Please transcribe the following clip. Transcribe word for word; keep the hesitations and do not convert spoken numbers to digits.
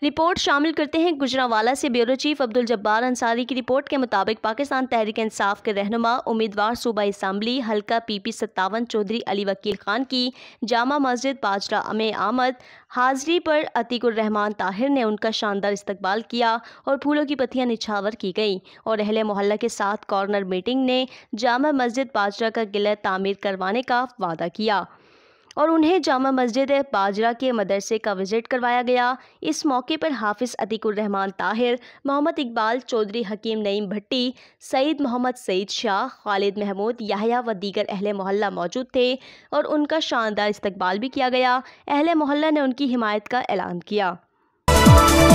Report शामिल करते हैं गुजरांवाला से ब्यूरो चीफ अब्दुल जब्बार अंसारी की रिपोर्ट के मुताबिक पाकिस्तान तहरीक इंसाफ के रहनुमा उम्मीदवार सूबाई असम्बली हल्का पीपी सत्तावन चौधरी अली वकील खान की जामा मस्जिद बाजरा में आमद हाजिरी पर अतीकुर रहमान ताहिर ने उनका शानदार इस्तकबाल किया और फूलों की पत्तियां निछावर की गई और अहले मोहल्ला के साथ कॉर्नर मीटिंग ने जामा मस्जिद बाजरा का किला तामीर करवाने का वादा किया और उन्हें जामा मस्जिद बाजरा के मदरसे का विजिट करवाया गया। इस मौके पर हाफिज़ अतीकुर रहमान ताहिर, मोहम्मद इकबाल चौधरी, हकीम नईम भट्टी, सईद मोहम्मद सईद शाह, खालिद महमूद याहया व दीगर अहले मोहल्ला मौजूद थे और उनका शानदार इस्तकबाल भी किया गया। अहले मोहल्ला ने उनकी हिमायत का ऐलान किया।